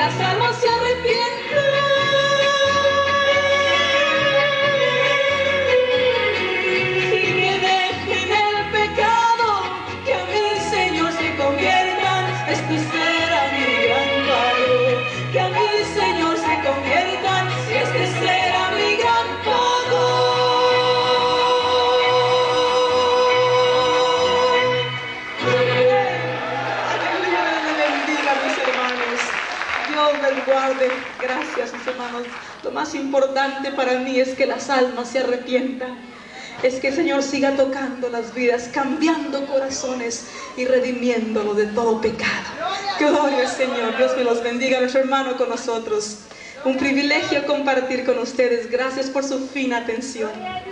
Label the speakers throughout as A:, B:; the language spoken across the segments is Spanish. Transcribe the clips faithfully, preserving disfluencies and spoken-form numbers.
A: las almas se arrepientan. Gracias, mis hermanos. Lo más importante para mí es que las almas se arrepientan. Es que el Señor siga tocando las vidas, cambiando corazones y redimiéndolo de todo pecado. Gloria al Señor. Dios me los bendiga, nuestro hermano con nosotros. Un privilegio compartir con ustedes. Gracias por su fina atención.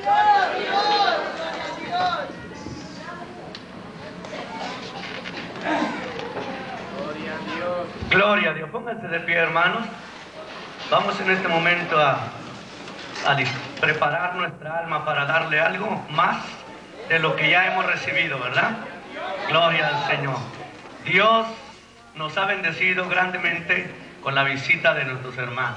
B: Gloria a Dios. Pónganse de pie, hermanos. Vamos en este momento a, a preparar nuestra alma para darle algo más de lo que ya hemos recibido, ¿verdad? Gloria al Señor. Dios nos ha bendecido grandemente con la visita de nuestros hermanos.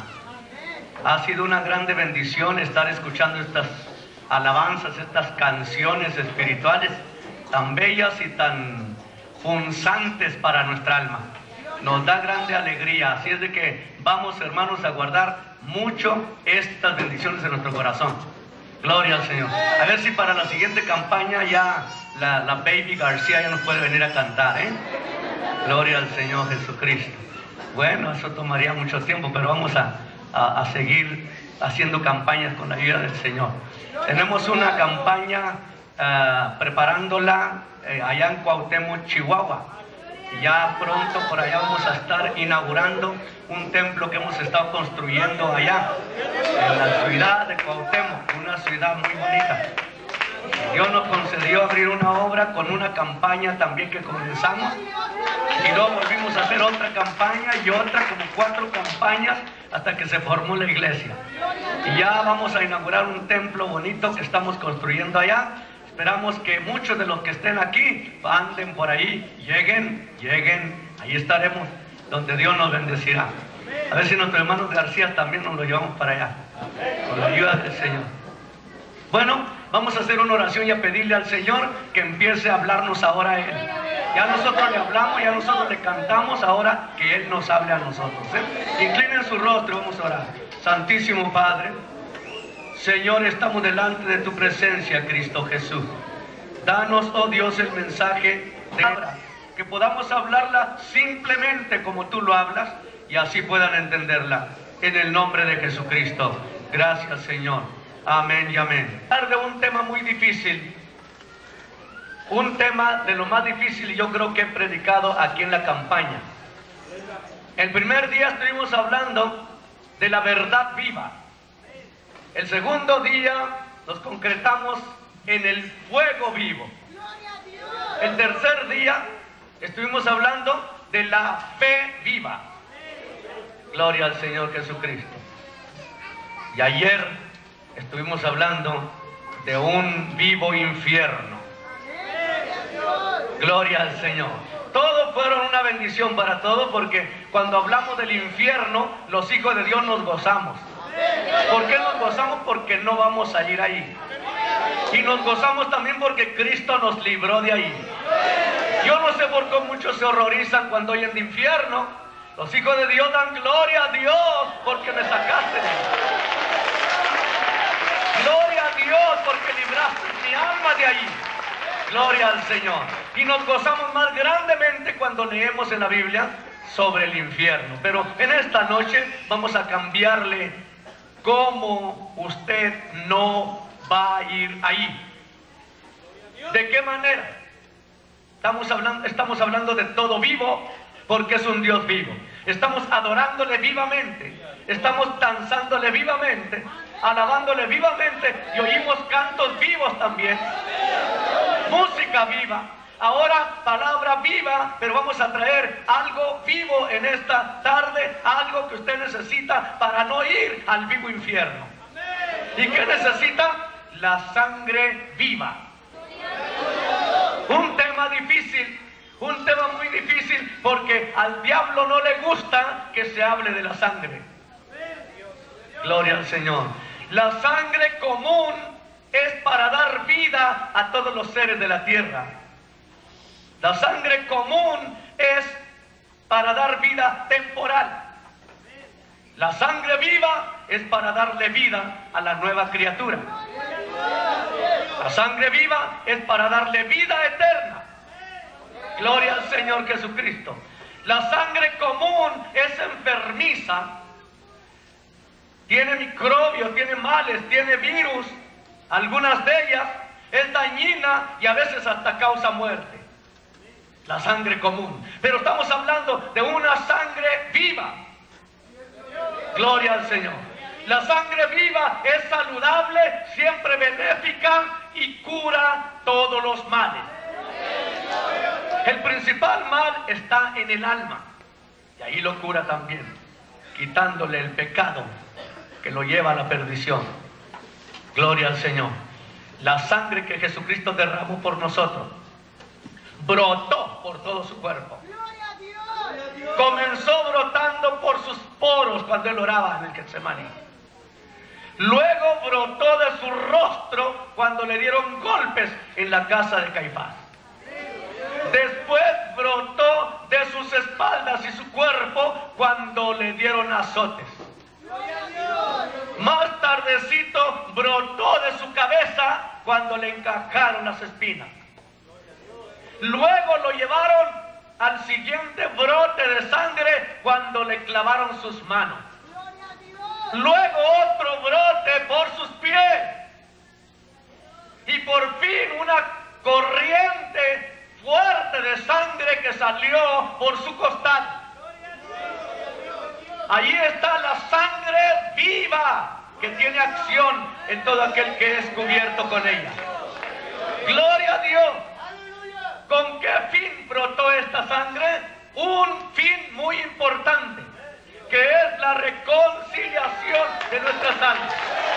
B: Ha sido una grande bendición estar escuchando estas alabanzas, estas canciones espirituales tan bellas y tan punzantes para nuestra alma. Nos da grande alegría, así es de que vamos, hermanos, a guardar mucho estas bendiciones en nuestro corazón. Gloria al Señor. A ver si para la siguiente campaña ya la, la Baby García ya nos puede venir a cantar, ¿eh? Gloria al Señor Jesucristo. Bueno, eso tomaría mucho tiempo, pero vamos a, a, a seguir haciendo campañas con la ayuda del Señor. Tenemos una campaña uh, preparándola eh, allá en Cuauhtémoc, Chihuahua. Ya pronto por allá vamos a estar inaugurando un templo que hemos estado construyendo allá en la ciudad de Cuauhtémoc, una ciudad muy bonita. Dios nos concedió abrir una obra con una campaña también que comenzamos y luego volvimos a hacer otra campaña y otra, como cuatro campañas hasta que se formó la iglesia. Y ya vamos a inaugurar un templo bonito que estamos construyendo allá. Esperamos que muchos de los que estén aquí anden por ahí, lleguen, lleguen, ahí estaremos, donde Dios nos bendecirá. A ver si nuestros hermanos García también nos lo llevamos para allá, con la ayuda del Señor. Bueno, vamos a hacer una oración y a pedirle al Señor que empiece a hablarnos ahora a Él. Ya nosotros le hablamos, ya nosotros le cantamos, ahora que Él nos hable a nosotros, ¿eh? Inclinen su rostro, vamos a orar. Santísimo Padre, Señor, estamos delante de tu presencia, Cristo Jesús. Danos, oh Dios, el mensaje de ahora, que podamos hablarla simplemente como tú lo hablas y así puedan entenderla. En el nombre de Jesucristo. Gracias, Señor. Amén y amén. Hablar de un tema muy difícil, un tema de lo más difícil y yo creo que he predicado aquí en la campaña. El primer día estuvimos hablando de la verdad viva. El segundo día nos concretamos en el fuego vivo. El tercer día estuvimos hablando de la fe viva. Gloria al Señor Jesucristo. Y ayer estuvimos hablando de un vivo infierno. Gloria al Señor. Todos fueron una bendición para todos, porque cuando hablamos del infierno, los hijos de Dios nos gozamos. ¿Por qué nos gozamos? Porque no vamos a ir ahí. Y nos gozamos también porque Cristo nos libró de ahí. Yo no sé por qué muchos se horrorizan cuando oyen de infierno. Los hijos de Dios dan gloria a Dios porque me sacaste de ahí. Gloria a Dios porque libraste mi alma de ahí. Gloria al Señor. Y nos gozamos más grandemente cuando leemos en la Biblia sobre el infierno. Pero en esta noche vamos a cambiarle cómo usted no va a ir ahí. ¿De qué manera? Estamos hablando, estamos hablando de todo vivo, porque es un Dios vivo. Estamos adorándole vivamente, estamos danzándole vivamente, alabándole vivamente, y oímos cantos vivos también, música viva. Ahora palabra viva, pero vamos a traer algo vivo en esta tarde, algo que usted necesita para no ir al vivo infierno. ¿Y qué necesita? La sangre viva. Un tema difícil, Un tema muy difícil porque al diablo no le gusta que se hable de la sangre. Gloria al Señor. La sangre común es para dar vida a todos los seres de la tierra. La sangre común es para dar vida temporal. La sangre viva es para darle vida a la nueva criatura. La sangre viva es para darle vida eterna. Gloria al Señor Jesucristo. La sangre común es enfermiza. Tiene microbios, tiene males, tiene virus. Algunas de ellas es dañina y a veces hasta causa muerte. La sangre común. Pero estamos hablando de una sangre viva. Gloria al Señor. La sangre viva es saludable, siempre benéfica y cura todos los males. El principal mal está en el alma. Y ahí lo cura también, quitándole el pecado que lo lleva a la perdición. Gloria al Señor. La sangre que Jesucristo derramó por nosotros brotó por todo su cuerpo. Comenzó brotando por sus poros cuando él oraba en el Getsemaní. Luego brotó de su rostro cuando le dieron golpes en la casa de Caifás. Después brotó de sus espaldas y su cuerpo cuando le dieron azotes. Más tardecito brotó de su cabeza cuando le encajaron las espinas. Luego lo llevaron al siguiente brote de sangre cuando le clavaron sus manos. Luego otro brote por sus pies. Y por fin una corriente fuerte de sangre que salió por su costado. Allí está la sangre viva que tiene acción en todo aquel que es cubierto con ella. Gloria a Dios. ¿Con qué fin brotó esta sangre? Un fin muy importante, que es la reconciliación de nuestras almas.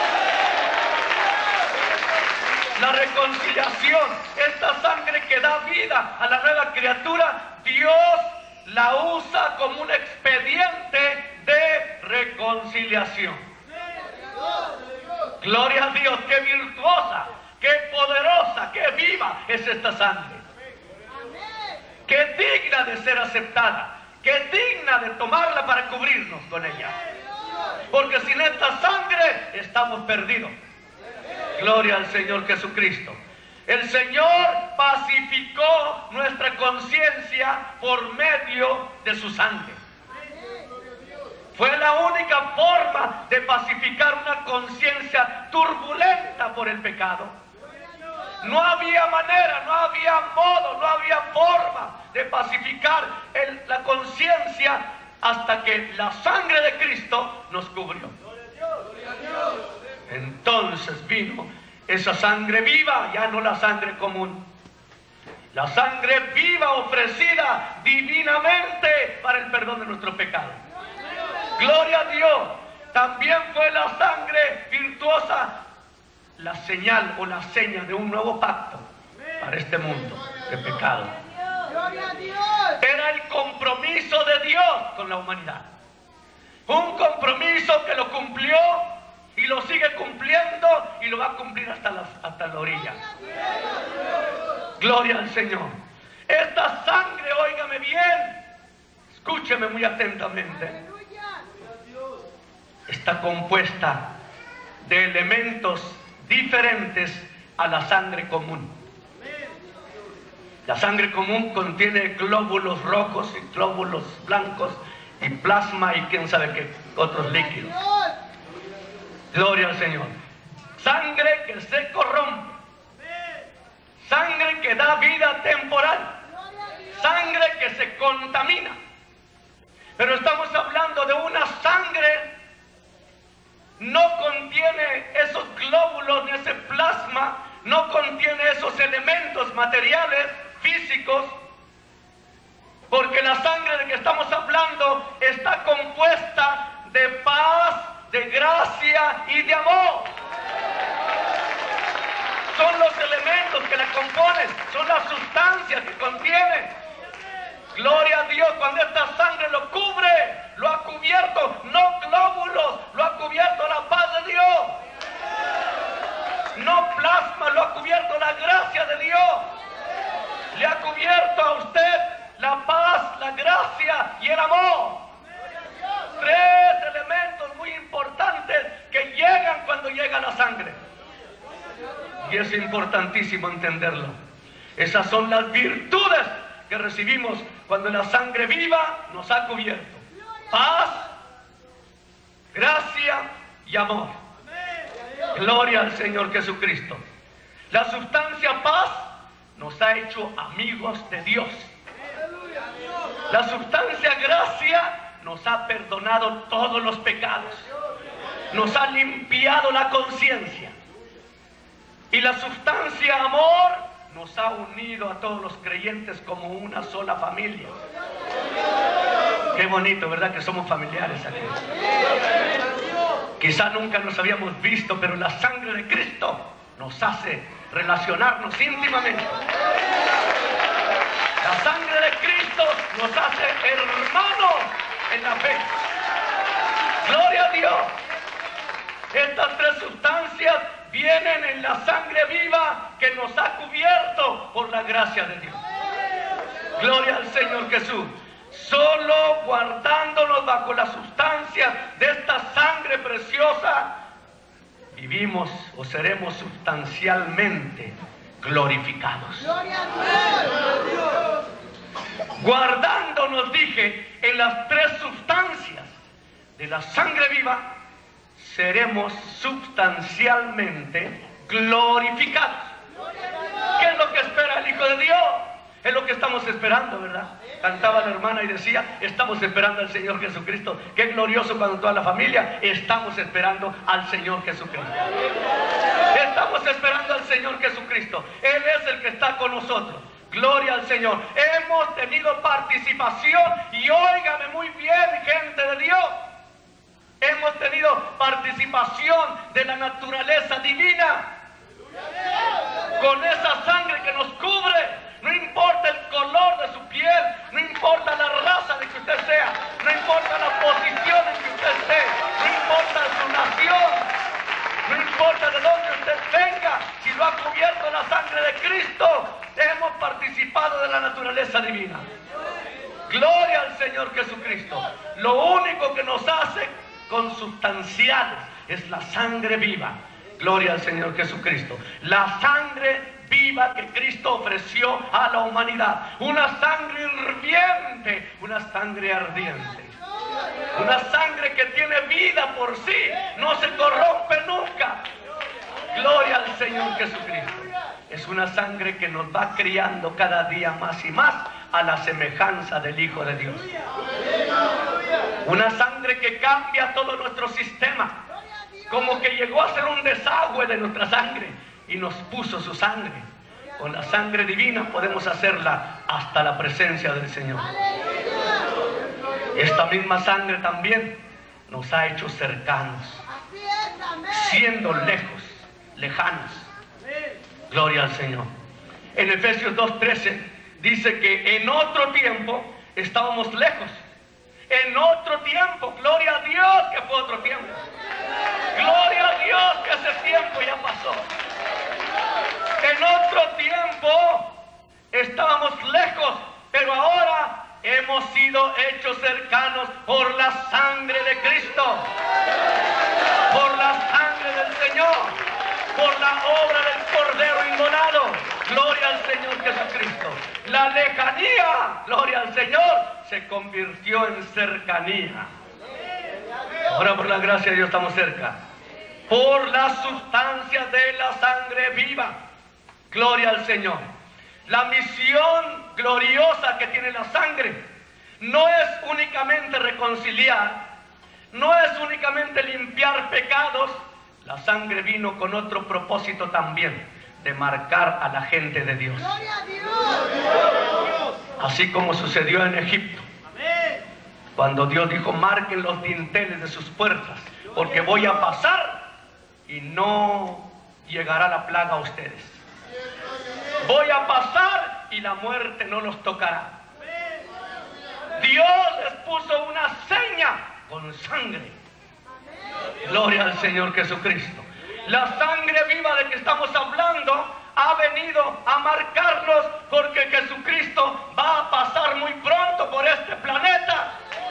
B: La reconciliación, esta sangre que da vida a la nueva criatura, Dios la usa como un expediente de reconciliación. Gloria a Dios, qué virtuosa, qué poderosa, qué viva es esta sangre. Qué digna de ser aceptada, qué digna de tomarla para cubrirnos con ella. Porque sin esta sangre estamos perdidos. Gloria al Señor Jesucristo. El Señor pacificó nuestra conciencia por medio de su sangre. Fue la única forma de pacificar una conciencia turbulenta por el pecado. No había manera, no había modo, no había forma de pacificar el, la conciencia hasta que la sangre de Cristo nos cubrió. Entonces vino esa sangre viva, ya no la sangre común. La sangre viva ofrecida divinamente para el perdón de nuestro pecado. Gloria a Dios. También fue la sangre virtuosa la señal o la seña de un nuevo pacto para este mundo de pecado. Era el compromiso de Dios con la humanidad. Un compromiso que lo cumplió y lo sigue cumpliendo y lo va a cumplir hasta la, hasta la orilla. Gloria al Señor. Esta sangre, óigame bien, escúcheme muy atentamente, está compuesta de elementos diferentes a la sangre común. La sangre común contiene glóbulos rojos y glóbulos blancos y plasma y quién sabe qué otros líquidos. Gloria al Señor. Sangre que se corrompe, sangre que da vida temporal, sangre que se contamina. Pero estamos hablando de una sangre no contiene esos glóbulos ni ese plasma, no contiene esos elementos materiales, físicos, porque la sangre de que estamos hablando está compuesta de paz, de gracia y de amor. Son los elementos que la componen, son las sustancias que contiene. Gloria a Dios, cuando esta sangre lo cubre, lo ha cubierto, no glóbulos, lo ha cubierto la paz de Dios. No plasma, lo ha cubierto la gracia de Dios. Le ha cubierto a usted la paz, la gracia y el amor. Tres elementos muy importantes que llegan cuando llega la sangre. Y es importantísimo entenderlo. Esas son las virtudes que recibimos cuando la sangre viva nos ha cubierto: paz, gracia y amor. Gloria al Señor Jesucristo. La sustancia paz nos ha hecho amigos de Dios. La sustancia gracia nos ha perdonado todos los pecados, nos ha limpiado la conciencia. Y la sustancia amor nos ha unido a todos los creyentes como una sola familia. Qué bonito, ¿verdad? Que somos familiares aquí. Quizá nunca nos habíamos visto, pero la sangre de Cristo nos hace relacionarnos íntimamente. La sangre de Cristo nos hace hermanos en la fe. Gloria a Dios. Estas tres sustancias vienen en la sangre viva que nos ha cubierto por la gracia de Dios. Gloria al Señor Jesús. Solo guardándonos bajo la sustancia de esta sangre preciosa, vivimos o seremos sustancialmente glorificados. Guardándonos, dije, en las tres sustancias de la sangre viva, seremos sustancialmente glorificados. ¿Qué es lo que espera el Hijo de Dios? Es lo que estamos esperando, ¿verdad? Cantaba la hermana y decía, estamos esperando al Señor Jesucristo. Qué glorioso cuando toda la familia estamos esperando al Señor Jesucristo. Estamos esperando al Señor Jesucristo. Él es el que está con nosotros. Gloria al Señor. Hemos tenido participación, y óigame muy bien, gente de Dios, hemos tenido participación de la naturaleza divina. Con esa sangre que nos cubre, no importa el color de su piel, no importa la raza de que usted sea, no importa la posición en que usted esté, no importa su nación, no importa de dónde usted venga, si lo ha cubierto la sangre de Cristo, hemos participado de la naturaleza divina. Gloria al Señor Jesucristo. Lo único que nos hace consubstanciales es la sangre viva. Gloria al Señor Jesucristo. La sangre viva que Cristo ofreció a la humanidad. Una sangre hirviente, una sangre ardiente. Una sangre que tiene vida por sí, no se corrompe nunca. Gloria al Señor Jesucristo. Es una sangre que nos va criando cada día más y más a la semejanza del Hijo de Dios. Una sangre que cambia todo nuestro sistema. Como que llegó a ser un desagüe de nuestra sangre y nos puso su sangre. Con la sangre divina podemos hacerla hasta la presencia del Señor. Esta misma sangre también nos ha hecho cercanos, siendo lejos, lejanos. Gloria al Señor. En Efesios dos trece dice que en otro tiempo estábamos lejos. En otro tiempo, gloria a Dios que fue otro tiempo. Gloria a Dios que ese tiempo ya pasó. En otro tiempo estábamos lejos, pero ahora hemos sido hechos cercanos por la sangre de Cristo, por la sangre del Señor, por la obra del Cordero inmolado. Gloria al Señor Jesucristo. La lejanía, gloria al Señor, se convirtió en cercanía. Ahora por la gracia de Dios estamos cerca. Por la sustancia de la sangre viva. Gloria al Señor. La misión gloriosa que tiene la sangre no es únicamente reconciliar, no es únicamente limpiar pecados. La sangre vino con otro propósito también, de marcar a la gente de Dios. Así como sucedió en Egipto, cuando Dios dijo, marquen los dinteles de sus puertas, porque voy a pasar y no llegará la plaga a ustedes. Voy a pasar y la muerte no los tocará. Dios les puso una seña con sangre. Gloria al Señor Jesucristo. La sangre viva de que estamos hablando ha venido a marcarnos, porque Jesucristo va a pasar muy pronto por este planeta.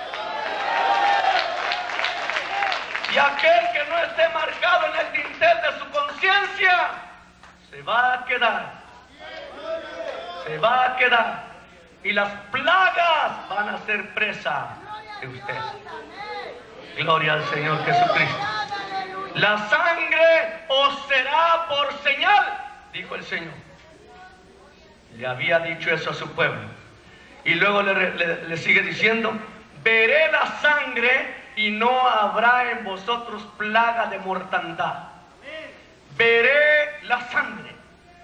B: Y aquel que no esté marcado en el dintel de su conciencia se va a quedar. Se va a quedar. Y las plagas van a ser presa de usted. Gloria al Señor Jesucristo. La sangre os será por señal, dijo el Señor. Le había dicho eso a su pueblo. Y luego le, le, le sigue diciendo: veré la sangre y no habrá en vosotros plaga de mortandad. Veré la sangre.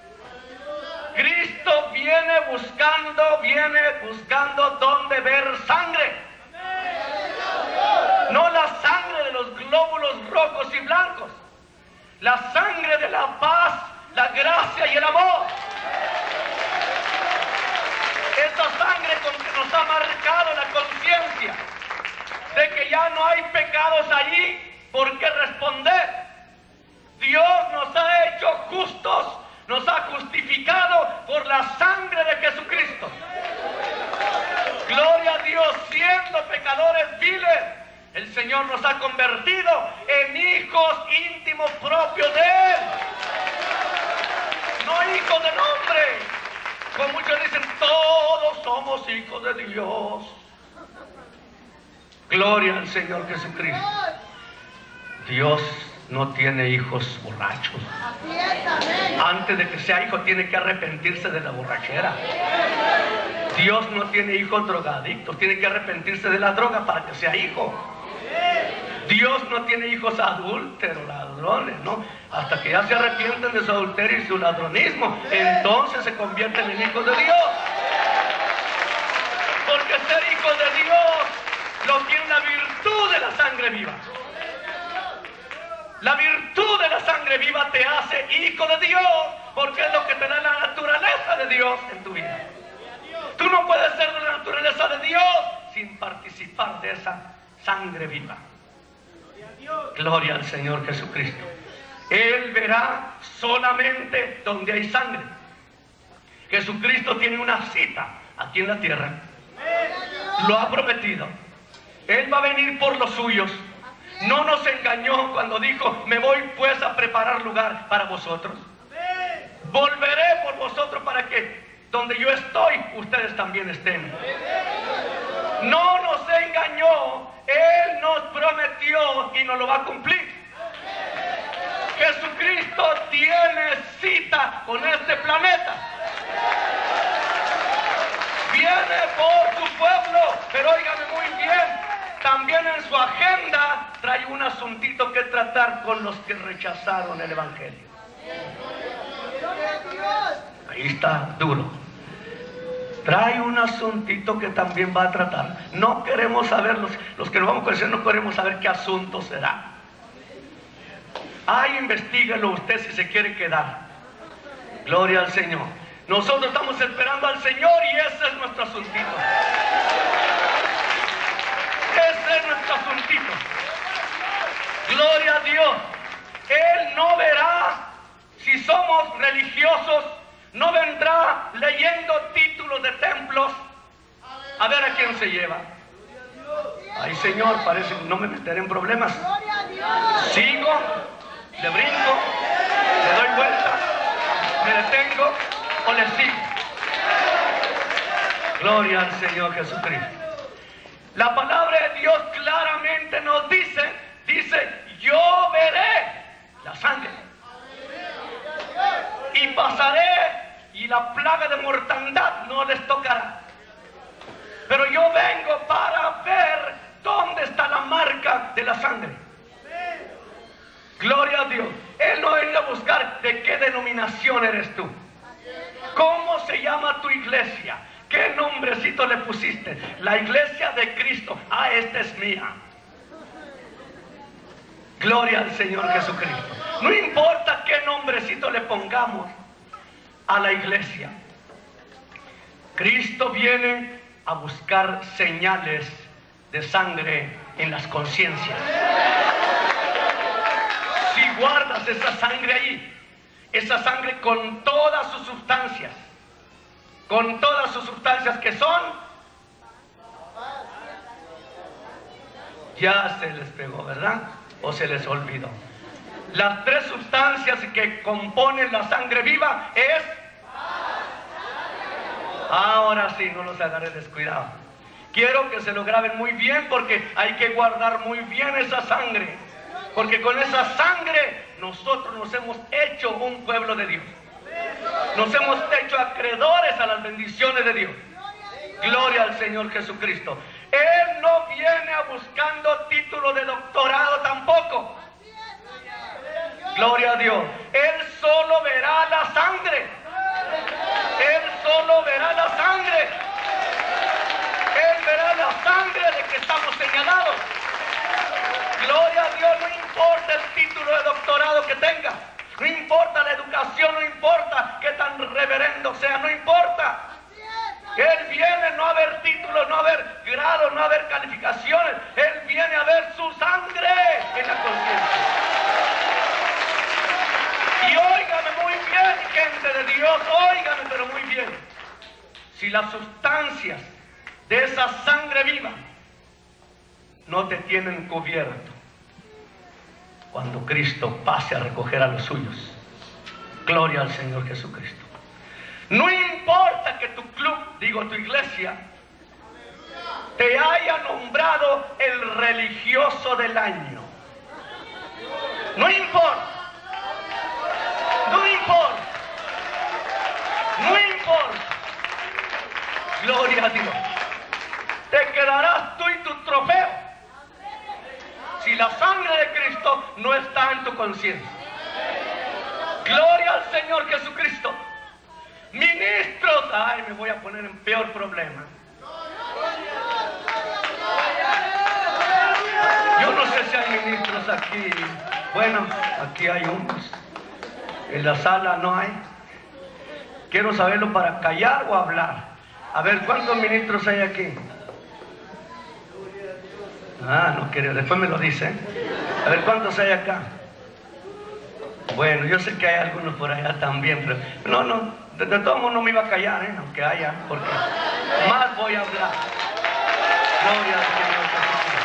B: Cristo viene buscando, viene buscando dónde ver sangre. No la sangre de los glóbulos rojos y blancos. La sangre de la paz, la gracia y el amor. Esa sangre con que nos ha marcado la conciencia de que ya no hay pecados allí por qué responder. Dios nos ha hecho justos, nos ha justificado por la sangre de Jesucristo. Gloria a Dios, siendo pecadores viles, el Señor nos ha convertido en hijos íntimos propios de Él. No hijos del hombre. Como muchos dicen, todos somos hijos de Dios. Gloria al Señor Jesucristo. Dios no tiene hijos borrachos. Antes de que sea hijo tiene que arrepentirse de la borrachera. Dios no tiene hijos drogadictos, tiene que arrepentirse de la droga para que sea hijo. Dios no tiene hijos adúlteros, ladrones, ¿no? Hasta que ya se arrepienten de su adulterio y su ladronismo, entonces se convierten en hijos de Dios. Porque ser hijo de Dios lo tiene la virtud de la sangre viva. La virtud de la sangre viva te hace hijo de Dios, porque es lo que te da la naturaleza de Dios en tu vida. Tú no puedes ser de la naturaleza de Dios sin participar de esa sangre viva. Gloria al Señor Jesucristo. Él verá solamente donde hay sangre. Jesucristo tiene una cita aquí en la tierra. Lo ha prometido. Él va a venir por los suyos. No nos engañó cuando dijo: me voy pues a preparar lugar para vosotros. Volveré por vosotros para que donde yo estoy, ustedes también estén. No nos engañó. Él nos prometió y nos lo va a cumplir. Jesucristo tiene cita con este planeta. Viene por su pueblo, pero óigame muy bien, también en su agenda trae un asuntito que tratar con los que rechazaron el Evangelio. Ahí está duro. Trae un asuntito que también va a tratar. No queremos saber, los, los que lo vamos a conocer, no queremos saber qué asunto será. Ay, investíguelo usted si se quiere quedar. Gloria al Señor. Nosotros estamos esperando al Señor y ese es nuestro asuntito. Ese es nuestro asuntito. Gloria a Dios. Él no verá si somos religiosos. No vendrá leyendo títulos de templos a ver a quién se lleva. Ay, Señor, parece que no me meteré en problemas. Sigo, le brinco, le doy vuelta, me detengo o le sigo. Gloria al Señor Jesucristo. La palabra de Dios claramente nos dice, dice, yo veré la sangre. Y pasaré y la plaga de mortandad no les tocará. Pero yo vengo para ver dónde está la marca de la sangre. Gloria a Dios. Él no viene a buscar de qué denominación eres tú. ¿Cómo se llama tu iglesia? ¿Qué nombrecito le pusiste? La iglesia de Cristo. Ah, esta es mía. Gloria al Señor Jesucristo. No importa qué nombrecito le pongamos a la iglesia. Cristo viene a buscar señales de sangre en las conciencias. Si guardas esa sangre ahí, esa sangre con todas sus sustancias, con todas sus sustancias que son, ya se les pegó, ¿verdad? O se les olvidó. Las tres sustancias que componen la sangre viva es... Ahora sí, no los agarré descuidados. Quiero que se lo graben muy bien, porque hay que guardar muy bien esa sangre. Porque con esa sangre nosotros nos hemos hecho un pueblo de Dios. Nos hemos hecho acreedores a las bendiciones de Dios. Gloria al Señor Jesucristo. Él no viene a buscando título de doctorado tampoco. Gloria a Dios. Él solo verá la sangre. Él solo verá la sangre. Él verá la sangre de que estamos señalados. Gloria a Dios. No importa el título de doctorado que tenga. No importa la educación. No importa qué tan reverendo sea. No importa. Él viene no a ver títulos, no a ver grados, no a ver calificaciones. Él viene a ver su sangre en la conciencia. Y óigame muy bien, gente de Dios, óigame pero muy bien. Si las sustancias de esa sangre viva no te tienen cubierto, cuando Cristo pase a recoger a los suyos, gloria al Señor Jesucristo. No importa que tu club, digo tu iglesia, te haya nombrado el religioso del año. No importa. No importa. No importa. Gloria a Dios. Te quedarás tú y tu trofeo si la sangre de Cristo no está en tu conciencia. Gloria al Señor Jesucristo. Ministros, ay, me voy a poner en peor problema. Yo no sé si hay ministros aquí. Bueno, aquí hay unos. En la sala no hay. Quiero saberlo para callar o hablar. A ver, ¿cuántos ministros hay aquí? Ah, no quiero, después me lo dicen. A ver, ¿cuántos hay acá? Bueno, yo sé que hay algunos por allá también, pero no, no. De, de todo modo no me iba a callar, ¿eh? Aunque haya, porque más voy a hablar. Gloria al Señor Jesucristo.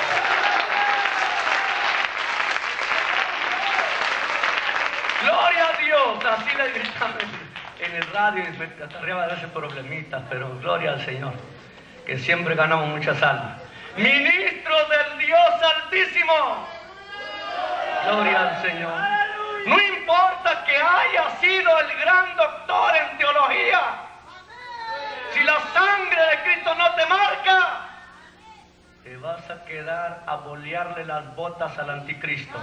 B: Gloria a Dios. Así le gritamos en el radio y me atarreaba de ese problemita, pero gloria al Señor, que siempre ganamos muchas almas. Ministros del Dios Altísimo. Gloria al Señor. No importa que haya sido el gran doctor en teología, si la sangre de Cristo no te marca, te vas a quedar a bolearle las botas al anticristo.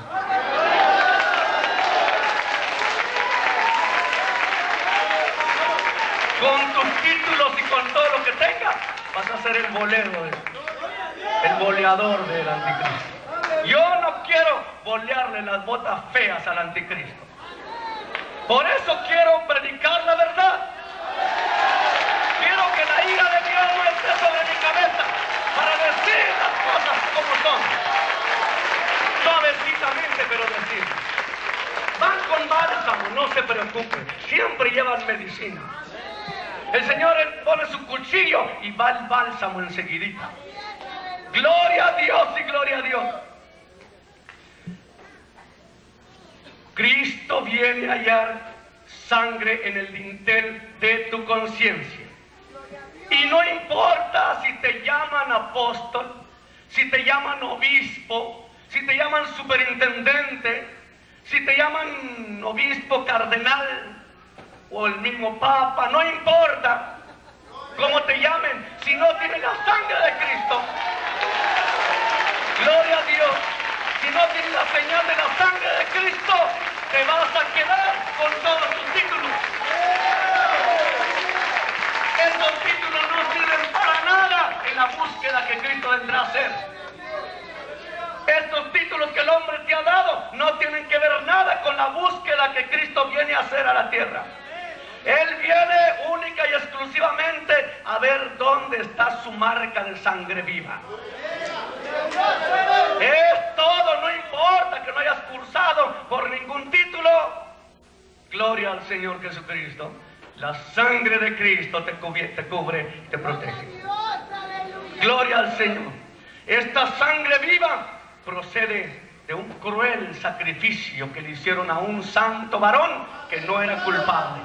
B: Con tus títulos y con todo lo que tengas, vas a ser el bolero, el boleador del anticristo. Yo no quiero bolearle las botas feas al anticristo. Por eso quiero predicar la verdad. Quiero que la ira de Dios no esté sobre mi cabeza para decir las cosas como son. Suavecitamente, pero decir. Van con bálsamo, no se preocupen. Siempre llevan medicina. El Señor pone su cuchillo y va el bálsamo enseguidita. Gloria a Dios y gloria a Dios. Cristo viene a hallar sangre en el dintel de tu conciencia. Y no importa si te llaman apóstol, si te llaman obispo, si te llaman superintendente, si te llaman obispo cardenal o el mismo papa, no importa cómo te llamen, si no tienes la sangre de Cristo. Gloria a Dios. Si no tienes la señal de la sangre de Cristo, te vas a quedar con todos tus títulos. Estos títulos no sirven para nada en la búsqueda que Cristo vendrá a hacer. Estos títulos que el hombre te ha dado no tienen que ver nada con la búsqueda que Cristo viene a hacer a la tierra. Él viene única y exclusivamente a ver dónde está su marca de sangre viva. Es todo, no importa que no hayas cursado por ningún título. Gloria al Señor Jesucristo. La sangre de Cristo te cubre, te cubre, te protege. Gloria al Señor. Esta sangre viva procede de un cruel sacrificio que le hicieron a un santo varón que no era culpable.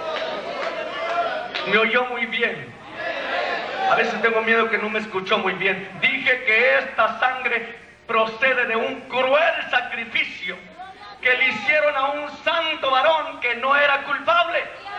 B: Me oyó muy bien. A veces tengo miedo que no me escuchó muy bien. Dije que esta sangre procede de un cruel sacrificio que le hicieron a un santo varón que no era culpable.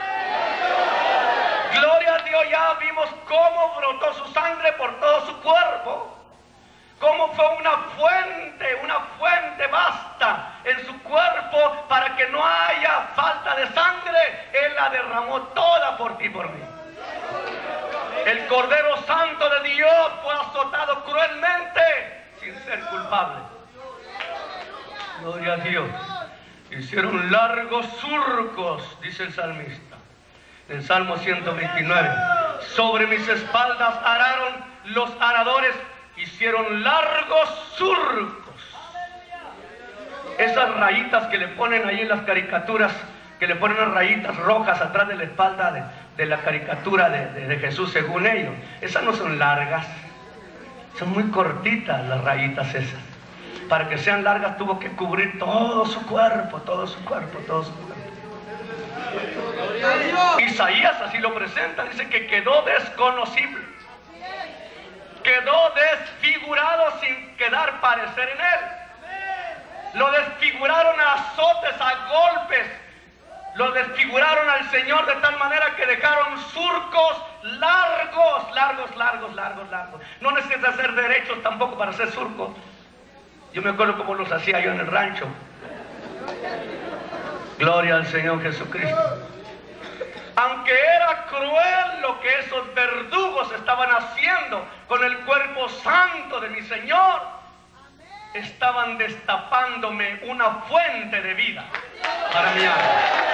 B: Gloria a Dios, ya vimos cómo brotó su sangre por todo su cuerpo. Cómo fue una fuente, una fuente vasta en su cuerpo para que no haya falta de sangre. Él la derramó toda por ti y por mí. El Cordero Santo de Dios fue azotado cruelmente sin ser culpable. Gloria a Dios. Hicieron largos surcos, dice el salmista, en Salmo ciento veintinueve. Sobre mis espaldas araron los aradores, hicieron largos surcos. Esas rayitas que le ponen ahí en las caricaturas, que le ponen unas rayitas rojas atrás de la espalda de, de la caricatura de, de, de Jesús, según ellos, esas no son largas, son muy cortitas las rayitas esas. Para que sean largas tuvo que cubrir todo su cuerpo, todo su cuerpo, todo su cuerpo. Isaías así lo presenta, dice que quedó desconocible, quedó desfigurado sin quedar parecer en él. Lo desfiguraron a azotes, a golpes, lo desfiguraron al Señor de tal manera que dejaron surcos largos, largos, largos, largos, largos. No necesitas ser derechos tampoco para hacer surcos. Yo me acuerdo cómo los hacía yo en el rancho. Gloria al Señor Jesucristo. Aunque era cruel lo que esos verdugos estaban haciendo con el cuerpo santo de mi Señor, estaban destapándome una fuente de vida para mi alma.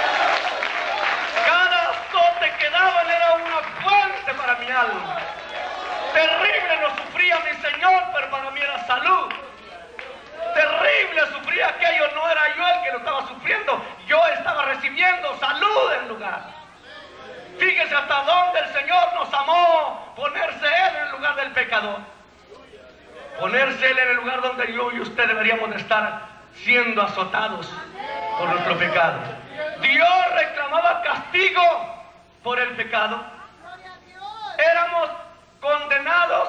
B: Cada azote que daban era una fuente para mi alma. Terrible lo sufría mi Señor, pero para mí era salud. Terrible sufría aquello, no era yo el que lo estaba sufriendo, yo estaba recibiendo salud en lugar. Fíjese hasta dónde el Señor nos amó, ponerse Él en el lugar del pecador. Ponerse Él en el lugar donde yo y usted deberíamos de estar siendo azotados por nuestro pecado. Dios reclamaba castigo por el pecado. Éramos condenados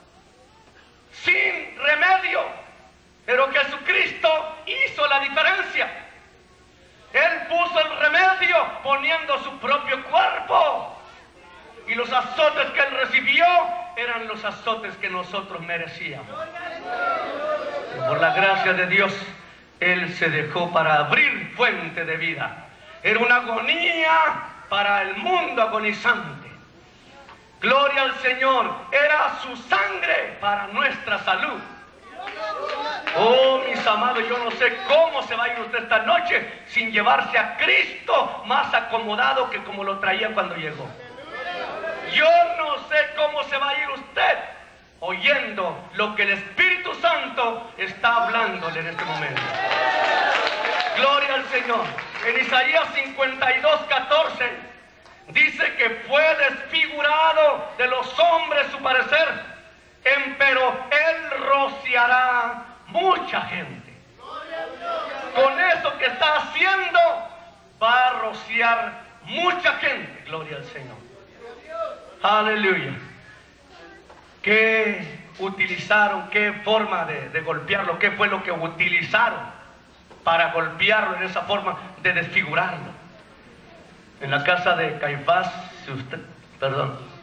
B: sin remedio. Pero Jesucristo hizo la diferencia. Él puso el remedio poniendo su propio cuerpo. Y los azotes que Él recibió eran los azotes que nosotros merecíamos. Y por la gracia de Dios, Él se dejó para abrir fuente de vida. Era una agonía para el mundo agonizante. Gloria al Señor. Era su sangre para nuestra salud. Oh, mis amados, yo no sé cómo se va a ir usted esta noche sin llevarse a Cristo más acomodado que como lo traía cuando llegó. Yo no sé cómo se va a ir usted oyendo lo que el Espíritu Santo está hablándole en este momento. Gloria al Señor. En Isaías cincuenta y dos, catorce dice que fue desfigurado de los hombres su parecer, empero Él rociará mucha gente. Con eso que está haciendo va a rociar mucha gente. Gloria al Señor. Aleluya. ¿Qué utilizaron? ¿Qué forma de, de golpearlo? ¿Qué fue lo que utilizaron para golpearlo en esa forma de desfigurarlo? En la casa de Caifás, si usted, perdón,